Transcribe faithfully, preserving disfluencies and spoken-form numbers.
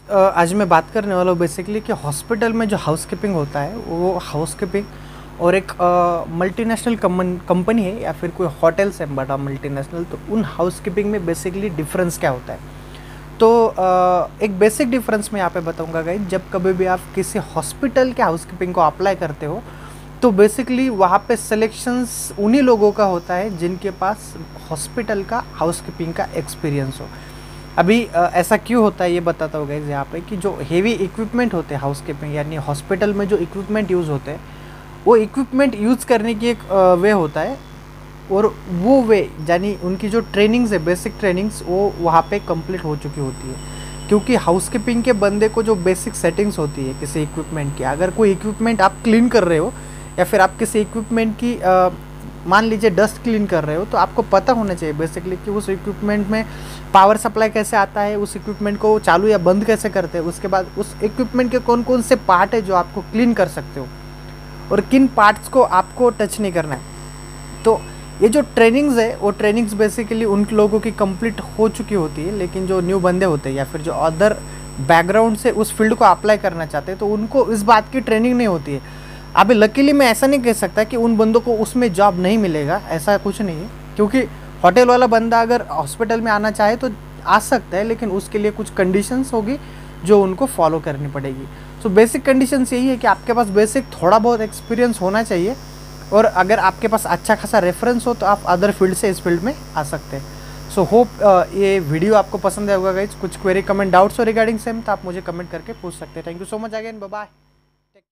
अ, आज मैं बात करने वाला हूँ बेसिकली कि हॉस्पिटल में जो हाउसकीपिंग होता है वो हाउसकीपिंग और एक मल्टीनेशनल कंपनी है या फिर कोई होटल्स है बड़ा मल्टीनेशनल, तो उन हाउसकीपिंग में बेसिकली डिफरेंस क्या होता है। तो अ, एक बेसिक डिफरेंस मैं यहाँ पे बताऊंगा गाइस। जब कभी भी आप किसी हॉस्पिटल के हाउसकीपिंग को अप्लाई करते हो तो बेसिकली वहाँ पे सिलेक्शंस उन्हीं लोगों का होता है जिनके पास हॉस्पिटल का हाउसकीपिंग का एक्सपीरियंस हो। अभी अ, ऐसा क्यों होता है ये बताता हूँ गाइस यहाँ पे कि जो हेवी इक्विपमेंट होते हैं हाउसकीपिंग यानी हॉस्पिटल में जो इक्विपमेंट यूज़ होते हैं वो इक्विपमेंट यूज़ करने की एक वे होता है, और वो वे यानी उनकी जो ट्रेनिंग्स है बेसिक ट्रेनिंग्स वो वहाँ पे कंप्लीट हो चुकी होती है। क्योंकि हाउसकीपिंग के बंदे को जो बेसिक सेटिंग्स होती है किसी इक्विपमेंट की, अगर कोई इक्विपमेंट आप क्लीन कर रहे हो या फिर आप किसी इक्विपमेंट की अ, मान लीजिए डस्ट क्लीन कर रहे हो, तो आपको पता होना चाहिए बेसिकली कि उस इक्विपमेंट में पावर सप्लाई कैसे आता है, उस इक्विपमेंट को चालू या बंद कैसे करते हैं, उसके बाद उस इक्विपमेंट के कौन कौन से पार्ट है जो आपको क्लीन कर सकते हो और किन पार्ट्स को आपको टच नहीं करना है। तो ये जो ट्रेनिंग्स है वो ट्रेनिंग्स बेसिकली उन लोगों की कंप्लीट हो चुकी होती है, लेकिन जो न्यू बंदे होते हैं या फिर जो अदर बैकग्राउंड से उस फील्ड को अप्लाई करना चाहते हैं तो उनको इस बात की ट्रेनिंग नहीं होती है। अभी लकीली मैं ऐसा नहीं कह सकता कि उन बंदों को उसमें जॉब नहीं मिलेगा, ऐसा कुछ नहीं है। क्योंकि होटल वाला बंदा अगर हॉस्पिटल में आना चाहे तो आ सकता है, लेकिन उसके लिए कुछ कंडीशंस होगी जो उनको फॉलो करनी पड़ेगी। सो बेसिक कंडीशंस यही है कि आपके पास बेसिक थोड़ा बहुत एक्सपीरियंस होना चाहिए, और अगर आपके पास अच्छा खासा रेफरेंस हो तो आप अदर फील्ड से इस फील्ड में आ सकते हैं। सो होप ये वीडियो आपको पसंद आएगा गाइज। कुछ क्वेरी कमेंट डाउट्स हो रिगार्डिंग सेम तो आप मुझे कमेंट करके पूछ सकते हैं। Thank you so much again, bye bye.